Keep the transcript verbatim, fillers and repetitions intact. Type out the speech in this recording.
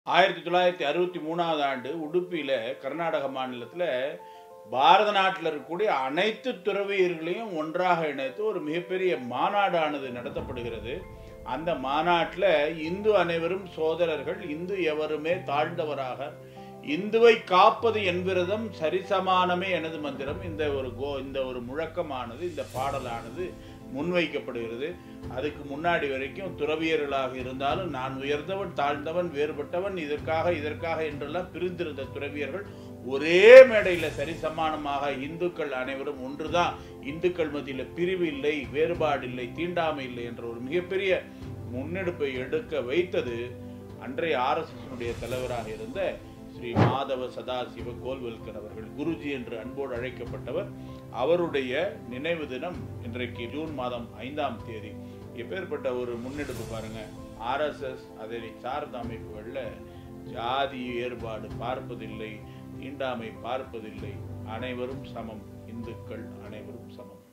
ஆயிரத்தி தொள்ளாயிரத்தி அறுபத்தி மூணாவது ஆண்டு உடுப்பியில் கர்நாடக மாநிலத்தில் பாரத நாட்டில் இருக்கக்கூடிய அனைத்து துறவியர்களையும் ஒன்றாக இணைத்து ஒரு மிகப்பெரிய மாநாடானது நடத்தப்படுகிறது. அந்த மாநாட்டில் இந்து அனைவரும் சோதரர்கள், இந்து எவருமே தாழ்ந்தவராக, இந்துவை காப்பது என்பதும் சரிசமானமே எனது மந்திரம், இந்த ஒரு கோ இந்த ஒரு முழக்கமானது, இந்த பாடலானது முன்வைக்கப்படுகிறது. அதுக்கு முன்னாடி வரைக்கும் துறவியர்களாக இருந்தாலும் நான் உயர்ந்தவன் தாழ்ந்தவன் வேறுபட்டவன் இதற்காக இதற்காக என்றெல்லாம் பிரிந்திருந்த துறவியர்கள் ஒரே மேடையில் சரிசமானமாக இந்துக்கள் அனைவரும் ஒன்றுதான், இந்துக்கள் மத்தியில் பிரிவு இல்லை, வேறுபாடு இல்லை, தீண்டாமை இல்லை என்ற ஒரு மிகப்பெரிய முன்னெடுப்பை எடுக்க வைத்தது அன்றைய ஆர்எஸ்எஸ்னுடைய தலைவராக இருந்த ஸ்ரீ மாதவ சதாசிவ கோல்வல்கர் அவர்கள், குருஜி என்று அன்போடு அழைக்கப்பட்டவர். அவருடைய நினைவு தினம் இன்றைக்கு ஜூன் மாதம் ஐந்தாம் தேதி. எப்பேற்பட்ட ஒரு முன்னெடுப்பு பாருங்க. ஆர்எஸ்எஸ் அதனை சார்ந்த அமைப்புகளில் ஜாதி வேறுபாடு பார்ப்பதில்லை, தீண்டாமை பார்ப்பதில்லை, அனைவரும் சமம், இந்துக்கள் அனைவரும் சமம்.